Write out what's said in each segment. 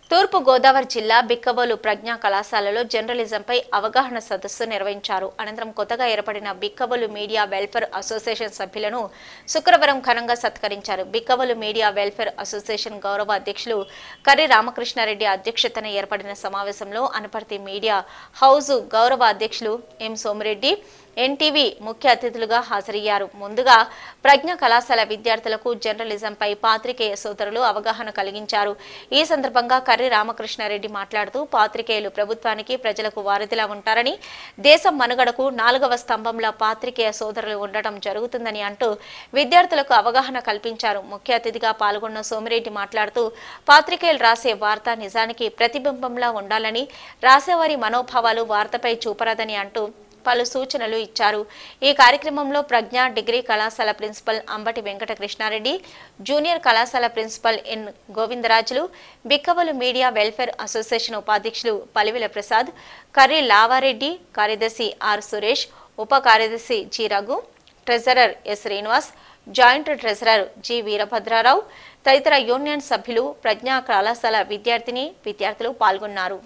తూర్పు గోదావరి జిల్లా బిక్కవోలు ప్రజ్ఞా కళాశాలలో జర్నలిజంపై అవగాహన సదస్సు నిర్వహించారు. అనంతరం కొత్తగా ఏర్పడిన బిక్కవోలు మీడియా వెల్ఫేర్ అసోసియేషన్ సభ్యులను శుక్రవారం ఘనంగా సత్కరించారు. బిక్కవోలు మీడియా వెల్ఫేర్ అసోసియేషన్ గౌరవ అధ్యక్షులు కర్రి రామకృష్ణారెడ్డి అధ్యక్షతన ఏర్పడిన సమావేశంలో అనపర్తి మీడియా హౌస్ గౌరవ అధ్యక్షులు ఎం సోమిరెడ్డి ఎన్టీవీ ముఖ్య అతిథులుగా హాజరయ్యారు. ముందుగా ప్రజ్ఞా కళాశాల విద్యార్థులకు జర్నలిజంపై పాత్రికేయ సోదరులు అవగాహన కలిగించారు. ఈ సందర్భంగా కర్రి రామకృష్ణారెడ్డి మాట్లాడుతూ పాత్రికేయులు ప్రభుత్వానికి ప్రజలకు వారధిలా ఉంటారని, దేశం మనుగడకు 4వ స్తంభంలో పాత్రికేయ సోదరులు ఉండటం జరుగుతుందని అంటూ విద్యార్థులకు అవగాహన కల్పించారు. ముఖ్య అతిథిగా పాల్గొన్న సోమిరెడ్డి మాట్లాడుతూ పాత్రికేయులు రాసే వార్త నిజానికి ప్రతిబింబంలా ఉండాలని, రాసేవారి మనోభావాలు వార్తపై చూపరాదని అంటూ పలు సూచనలు ఇచ్చారు. ఈ కార్యక్రమంలో ప్రజ్ఞా డిగ్రీ కళాశాల ప్రిన్సిపల్ అంబటి వెంకట కృష్ణారెడ్డి, జూనియర్ కళాశాల principal N Govindarajulu, Bikkavolu media welfare association ఉపాధ్యక్షులు పలివెల ప్రసాద్, కర్రి లావారెడ్డి, కార్యదర్శి ఆర్ సురేష్, ఉప కార్యదర్శి G Raghu, treasurer S Srinivas, joint treasurer G Veerabhadrarao తదితర యూనియన్ సభ్యులు, ప్రజ్ఞా కళాశాల విద్యార్థులు పాల్గొన్నారు.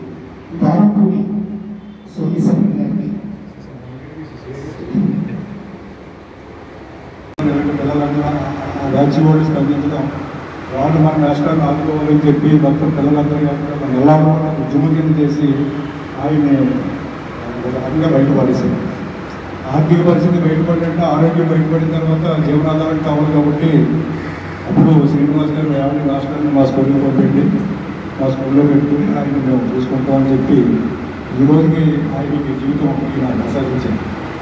వాళ్ళు స్పందించడం, వాళ్ళు మన రాష్ట్రాన్ని ఆదుకోవాలని చెప్పి మొత్తం పిల్లలందరూ ఎలా ఉద్యమం కింద చేసి ఆయన్ని ఒక రకంగా బయటపడేశారు. ఆర్థిక పరిస్థితి బయటపడినట్టు ఆరోగ్యం బయటపడిన తర్వాత జీవనాధారం కావాలి కాబట్టి అప్పుడు శ్రీనివాస్ గారు ఏమైనా రాష్ట్రాన్ని మా స్కూల్లో పంపించి మా స్కూల్లో పెట్టుకుని ఆయన మేము చూసుకుంటామని చెప్పి ఈ రోజుకి ఆయనకి జీవితం ఈయన ప్రసాదించారు.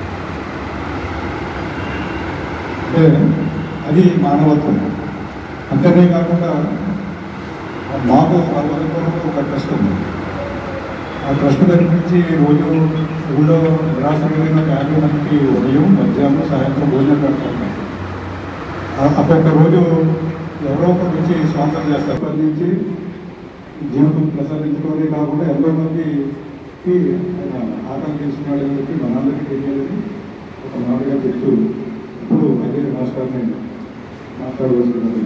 అంటే అది మానవత్వం. అంతేనే కాకుండా మాకు ఒక ట్రస్ట్ ఉంది. ఆ ట్రస్ట్ దగ్గర నుంచి రోజు ఊళ్ళో నిరాశ్రమైన 50 మందికి ఉదయం, మధ్యాహ్నం, సాయంత్రం భోజనం పెడతాం. ఒక్కొక్క రోజు ఎవరో ఒకరి నుంచి స్పాన్సర్ చేస్తారు. అప్పటి నుంచి జీవితం ప్రసాదించుకోవడే కాకుండా ఎంతో మందికి ఆటలు తీసుకున్నాడు అని చెప్పి మనందరికీ తెలియాలని ఒక మాటగా చెప్తూ ఇప్పుడు అదే రాష్ట్రాన్ని మాట్లాడవలసింది.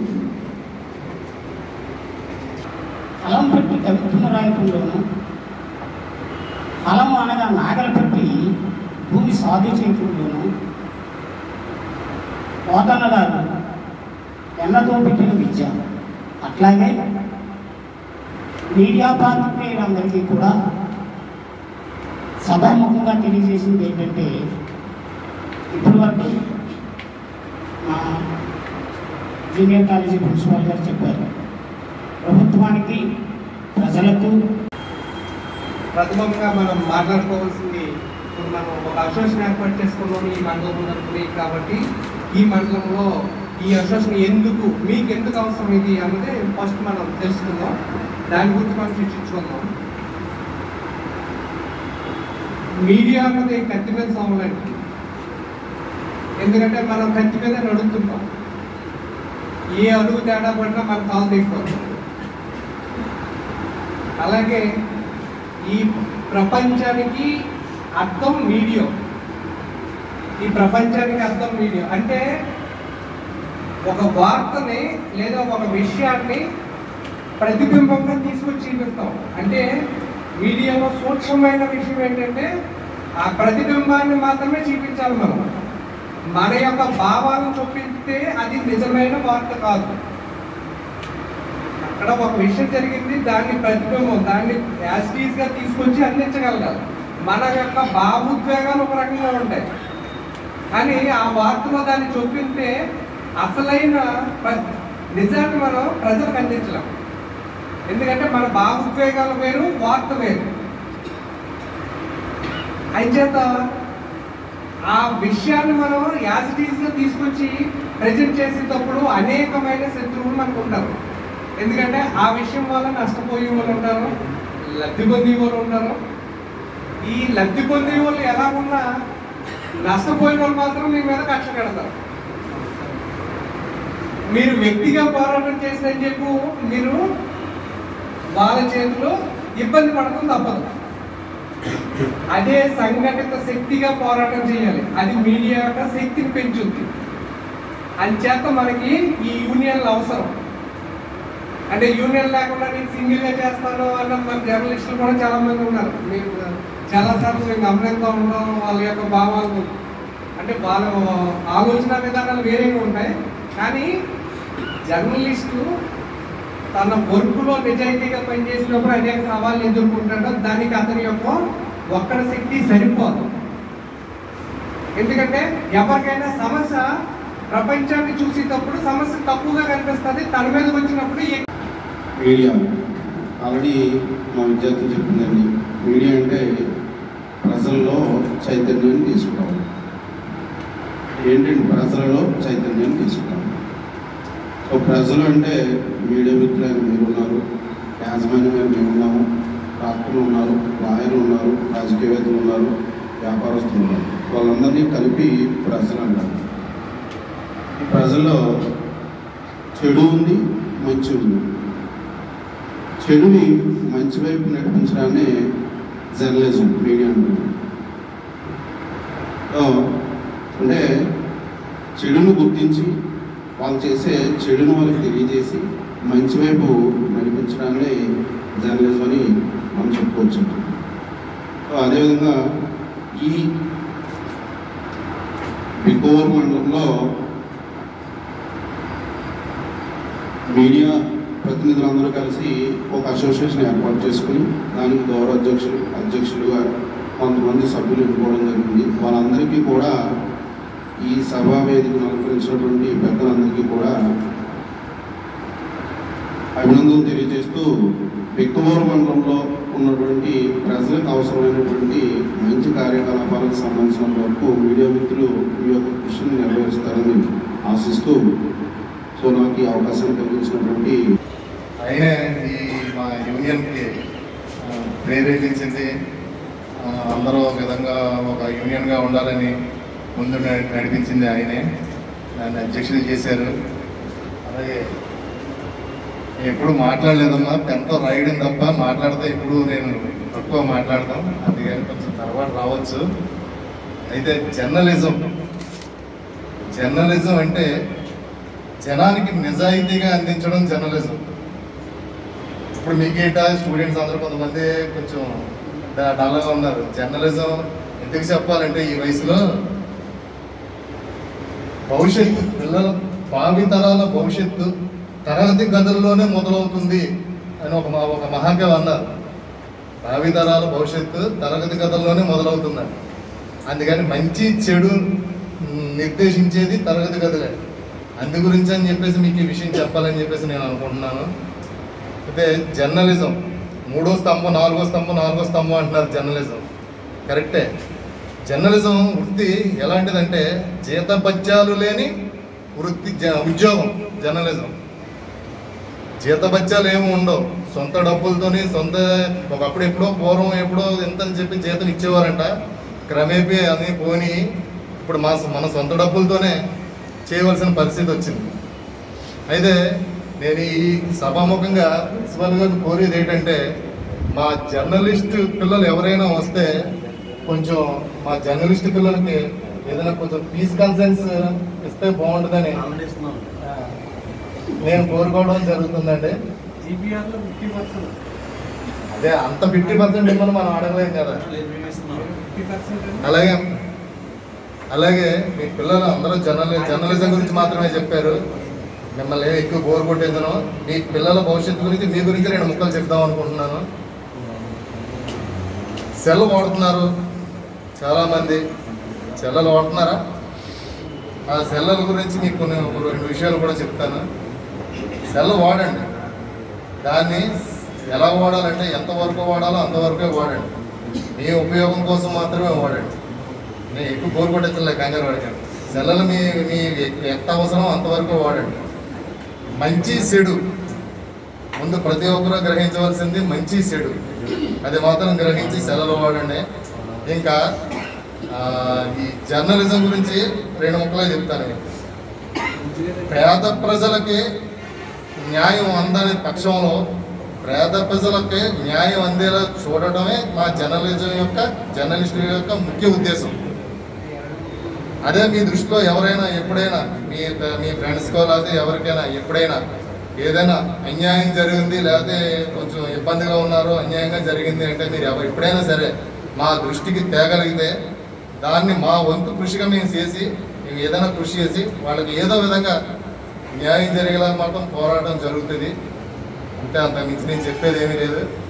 అలం పెట్టి కవిత్వం రాయటంలోనూ, అలము అనగా నాగలు పెట్టి భూమి సాధు చేయటంలోనూ, పోతన్న గారు ఎన్నతో పెట్టిన విద్య. అట్లాగే మీడియా పాత్రికేయులందరికీ కూడా సభాముఖంగా తెలియజేసింది ఏంటంటే, ఇప్పటి వరకు మా జూనియర్ కాలేజీ ప్రిన్సిపాల్ గారు చెప్పారు, ప్రభుత్వానికి ప్రజలకు ప్రథమంగా మనం మాట్లాడుకోవాల్సింది, ఇప్పుడు మనం ఒక అసోసియేషన్ ఏర్పాటు చేసుకున్నాము ఈ మండలం అనుకుని. కాబట్టి ఈ మండలంలో ఈ అసోసియేషన్ మీకు ఎందుకు అవసరం ఇది అన్నది ఫస్ట్ మనం తెలుసుకుందాం. దాని గురించి మనం చర్చించుకుందాం. మీడియా అన్నది కత్తి మీద సాగులండి. ఎందుకంటే మనం కత్తి మీద నడుస్తుంటాం. ఏ అడుగు తేడా పడినా మనం కాలు తీసుకోవచ్చు. అలాగే ఈ ప్రపంచానికి అర్థం మీడియా. ఈ ప్రపంచానికి అర్థం మీడియా అంటే ఒక వార్తని లేదా ఒక విషయాన్ని ప్రతిబింబంగా తీసుకొచ్చి చూపిస్తాం. అంటే మీడియాలో సూక్ష్మమైన విషయం ఏంటంటే ఆ ప్రతిబింబాన్ని మాత్రమే చూపించాలి. మన యొక్క భావాలను చూపిస్తే అది నిజమైన వార్త కాదు. అక్కడ ఒక విషయం జరిగింది, దాన్ని ప్రతిబింబం, దాన్ని యాజిటీస్గా తీసుకొచ్చి అందించగలగాలి. మన యొక్క భావోద్వేగాలు ఒక రకంగా ఉంటాయి, కానీ ఆ వార్తలో దాన్ని చూపిస్తే అసలైన నిజాన్ని మనం ప్రజలకు అందించలేం. ఎందుకంటే మన భావోద్వేగాలు వేరు, వార్త వేరు. అంచేత ఆ విషయాన్ని మనం యాజిటీస్గా తీసుకొచ్చి ప్రజెంట్ చేసేటప్పుడు అనేకమైన శత్రువులు మనకు ఉంటారు. ఎందుకంటే ఆ విషయం వల్ల నష్టపోయే వాళ్ళు ఉంటారు, లబ్ధి పొందే వాళ్ళు ఉంటారు. ఈ లబ్ధి పొందే వాళ్ళు ఎలా ఉన్నా నష్టపోయిన వాళ్ళు మాత్రం మీ మీద కక్ష కడతారు. మీరు వ్యక్తిగా పోరాటం చేసినని చెప్పు మీరు వాళ్ళ చేతిలో ఇబ్బంది పడటం తప్పదు. అదే సంఘటిత శక్తిగా పోరాటం చేయాలి. అది మీడియా యొక్క శక్తిని పెంచుద్ది. అంచేత మనకి ఈ యూనియన్లు అవసరం. అంటే యూనియన్ లేకుండా నేను సింగిల్గా చేస్తాను అన్న మన జర్నలిస్టులు కూడా చాలామంది ఉన్నారు. మీరు చాలాసార్లు మేము గమనిస్తూ ఉంటాం వాళ్ళ యొక్క భావాలు, అంటే వాళ్ళ ఆలోచన విధానాలు వేరేగా ఉంటాయి. కానీ జర్నలిస్టు తన వర్క్లో నిజాయితీగా పనిచేసినప్పుడు అనేక సవాళ్ళు ఎదుర్కొంటాడో దానికి అతని యొక్క ఒక్కడి శక్తి సరిపోదు. ఎందుకంటే ఎవరికైనా సమస్య ప్రపంచాన్ని చూసేటప్పుడు సమస్య తక్కువగా కనిపిస్తుంది, తన మీద వచ్చినప్పుడు మీడియా ఆల్రెడీ మా విద్యార్థులు చెప్పిందండి. మీడియా అంటే ప్రజల్లో చైతన్యాన్ని తీసుకురావాలి. ఏంటంటే ప్రజలలో చైతన్యాన్ని తీసుకురావాలి. సో ప్రజలు అంటే మీడియా మిత్రులు మీరు ఉన్నారు, యాజమాన్యం మేము ఉన్నాము, డాక్టర్లు ఉన్నారు, లాయర్లు ఉన్నారు, రాజకీయవేత్తలు ఉన్నారు, వ్యాపారస్తులు ఉన్నారు. వాళ్ళందరినీ కలిపి ప్రజలు అంటారు. ఈ ప్రజల్లో చెడు ఉంది, మంచి ఉంది. చెడుని మంచి వైపు నడిపించడాన్ని జర్నలిజం, మీడియా అంటారు. అంటే చెడును గుర్తించి వాళ్ళు చేసే చెడును వాళ్ళకి తెలియజేసి మంచి వైపు నడిపించడాన్ని జర్నలిజం అని మనం చెప్పుకోవచ్చు. అదేవిధంగా ఈ బికోర్ మండలంలో మీడియా ప్రతినిధులందరూ కలిసి ఒక అసోసియేషన్ ఏర్పాటు చేసుకుని దానికి గౌరవ అధ్యక్షులుగా కొంతమంది సభ్యులు ఎన్నుకోవడం జరిగింది. వాళ్ళందరికీ కూడా ఈ సభా వేదికను అలంకరించినటువంటి పెద్దలందరికీ కూడా అభినందనలు తెలియజేస్తూ బిక్కవోరు మండలంలో ఉన్నటువంటి ప్రజలకు అవసరమైనటువంటి మంచి కార్యకలాపాలకు సంబంధించిన వరకు మీడియా మిత్రులు మీ యొక్క కృషిని నెరవేరుస్తారని ఆశిస్తూ, సో నాకు ఈ అవకాశాన్ని కలిగించినటువంటి ఆయనే ఈ మా యూనియన్కి ప్రేరేపించింది. అందరూ ఒక విధంగా ఒక యూనియన్గా ఉండాలని ముందు నడిపించింది ఆయనే. దాన్ని అధ్యక్షులు చేశారు. అలాగే ఎప్పుడు మాట్లాడలేదమ్మా, పెద్ద రైడింగ్ తప్ప మాట్లాడితే ఇప్పుడు నేను తక్కువ మాట్లాడతాం, అందుకని కొంచెం తర్వాత రావచ్చు. అయితే జర్నలిజం అంటే జనానికి నిజాయితీగా అందించడం జర్నలిజం. ఇప్పుడు మీకేట స్టూడెంట్స్ అందరూ కొంతమంది కొంచెం డల్గా ఉన్నారు. జర్నలిజం ఎందుకు చెప్పాలంటే ఈ వయసులో భవిష్యత్తు పిల్లల భావితరాల భవిష్యత్తు తరగతి గదుల్లోనే మొదలవుతుంది అని ఒక మహాకవి అన్నారు. భావితరాల భవిష్యత్తు తరగతి గదుల్లోనే మొదలవుతుందని. అందుకని మంచి చెడు నిర్దేశించేది తరగతి గదులే. అందు గురించి అని చెప్పేసి మీకు ఈ విషయం చెప్పాలని చెప్పేసి నేను అనుకుంటున్నాను. అయితే జర్నలిజం 3వ స్తంభం 4వ స్తంభం 4వ స్తంభం అంటున్నారు. జర్నలిజం కరెక్టే. జర్నలిజం వృత్తి ఎలాంటిదంటే జీతభత్యాలు లేని వృత్తి, ఉద్యోగం జర్నలిజం. జీతభత్యాలు ఏమి ఉండవు, సొంత డబ్బులతోని ఒకప్పుడు ఎప్పుడో పూర్వం ఎప్పుడో ఎంత అని చెప్పి జీతం ఇచ్చేవారంట. క్రమేపీ అని పోని ఇప్పుడు మన సొంత డబ్బులతోనే చేయవలసిన పరిస్థితి వచ్చింది. అయితే నేను ఈ సభాముఖంగా ప్రిన్సిపల్ గారిని కోరేది ఏంటంటే మా జర్నలిస్ట్ పిల్లలు ఎవరైనా వస్తే కొంచెం మా జర్నలిస్ట్ పిల్లలకి ఏదైనా కొంచెం ఫీజ్ కన్సెన్స్ ఇస్తే బాగుంటుందని నేను కోరుకోవడం జరుగుతుందండి. అదే అంత 50% ఇవ్వని మనం అడగలేం కదా. అలాగే మీ పిల్లలు అందరూ జర్నలిజం గురించి మాత్రమే చెప్పారు. మిమ్మల్ని ఎక్కువ బోర్ కొట్టేందును మీ పిల్లల భవిష్యత్తు గురించి మీ గురించి 2 ముక్కలు చెప్దాం అనుకుంటున్నాను. సెల్ వాడుతున్నారు చాలామంది. సెల్లలు వాడుతున్నారా? ఆ సెల్లల గురించి మీకు కొన్ని 2 విషయాలు కూడా చెప్తాను. సెల్ వాడండి. దాన్ని ఎలా వాడాలంటే ఎంతవరకు వాడాలో అంతవరకే వాడండి. మీ ఉపయోగం కోసం మాత్రమే వాడండి. నేను ఎక్కువ బోర్ కొట్టేసలే కంగారు వాడకండి. సెల్లలు మీ ఎంత అవసరం అంతవరకు వాడండి. మంచి చెడు ముందు ప్రతి ఒక్కరూ గ్రహించవలసింది మంచి చెడు. అది మాత్రం గ్రహించి సెలవులు వాడండి. ఇంకా ఈ జర్నలిజం గురించి 2 ముక్కలే చెప్తాను. పేద ప్రజలకి న్యాయం అందని పక్షంలో పేద ప్రజలకి న్యాయం అందేలా చూడటమే మా జర్నలిస్టు యొక్క ముఖ్య ఉద్దేశం. అదే మీ దృష్టిలో ఎవరైనా ఎప్పుడైనా మీ ఫ్రెండ్స్కో లేకపోతే ఎవరికైనా ఎప్పుడైనా ఏదైనా అన్యాయం జరిగింది లేకపోతే కొంచెం ఇబ్బందిగా ఉన్నారో అన్యాయంగా జరిగింది అంటే మీరు ఎప్పుడైనా సరే మా దృష్టికి తేగలిగితే దాన్ని మా వంతు కృషిగా మేము చేసి మేము ఏదైనా కృషి చేసి వాళ్ళకి ఏదో విధంగా న్యాయం జరిగేలా మాత్రం పోరాటం జరుగుతుంది. అంతే, అంత మించి నేను చెప్పేది ఏమీ లేదు.